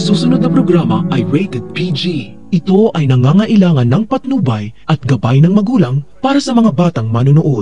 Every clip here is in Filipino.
susunod na programa ay rated PG. Ito ay nangangailangan ng patnubay at gabay ng magulang para sa mga batang manonood.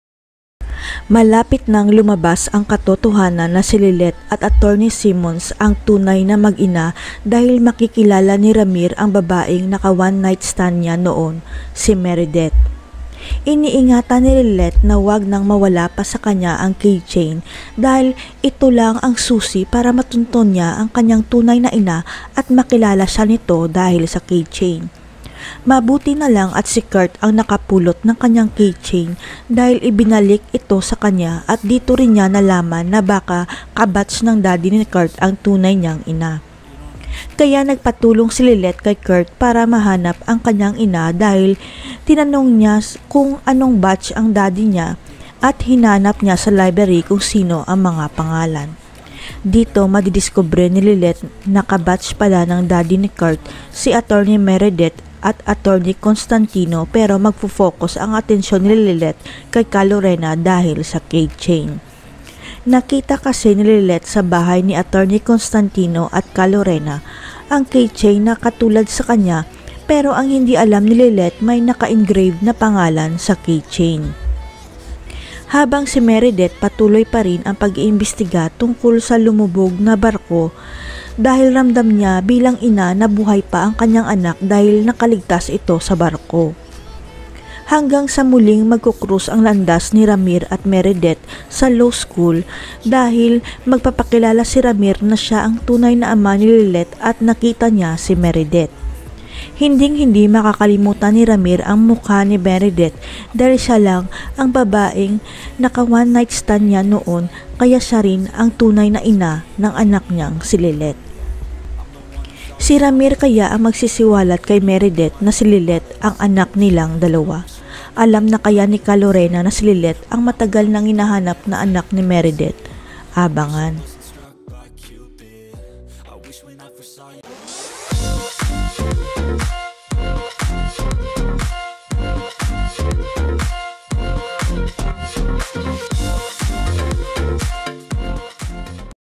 Malapit nang lumabas ang katotohanan na si Lilette at Attorney Simmons ang tunay na mag-ina dahil makikilala ni Ramir ang babaeng naka one night stand niya noon, si Meredith. Iniingatan ni Lilette na wag nang mawala pa sa kanya ang keychain dahil ito lang ang susi para matunton niya ang kanyang tunay na ina at makilala siya nito dahil sa keychain. Mabuti na lang at si Kurt ang nakapulot ng kanyang keychain dahil ibinalik ito sa kanya at dito rin niya nalaman na baka kabatch ng daddy ni Kurt ang tunay niyang ina. Kaya nagpatulong si Lilette kay Kurt para mahanap ang kanyang ina dahil tinanong niya kung anong batch ang daddy niya at hinanap niya sa library kung sino ang mga pangalan. Dito madidiskubre ni Lilette na kabatch pala ng daddy ni Kurt si Attorney Meredith at Attorney Constantino pero magfo-focus ang atensyon ni Lilette kay Calorena dahil sa keychain. Nakita kasi ni Lilette sa bahay ni Attorney Constantino at Calorena ang keychain na katulad sa kanya pero ang hindi alam ni Lilette may naka-engrave na pangalan sa keychain. Habang si Meredith patuloy pa rin ang pag-iimbestiga tungkol sa lumubog na barko dahil ramdam niya bilang ina na buhay pa ang kanyang anak dahil nakaligtas ito sa barko. Hanggang sa muling magkukrus ang landas ni Ramir at Meredith sa law school dahil magpapakilala si Ramir na siya ang tunay na ama ni Lilette at nakita niya si Meredith. Hinding-hindi makakalimutan ni Ramir ang mukha ni Meredith dahil siya lang ang babaeng naka one night stand niya noon kaya siya rin ang tunay na ina ng anak niyang si Lilette. Si Ramir kaya ang magsisiwalat kay Meredith na si Lilette ang anak nilang dalawa. Alam na kaya ni Calorena na si Lilette ang matagal nang hinahanap na anak ni Meredith. Abangan.